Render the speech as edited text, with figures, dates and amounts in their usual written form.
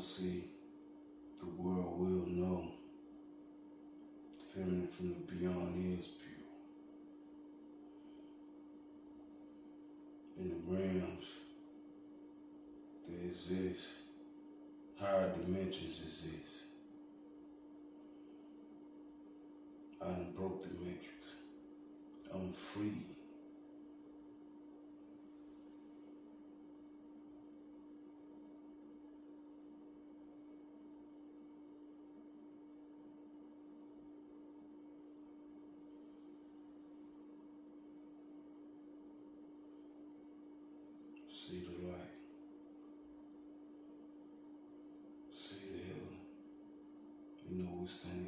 see, the world will know. Feminine from the beyond is pure. In the realms that exist, higher dimensions exist. I done broke the matrix. I'm free. See the light. See the healing. You know we stand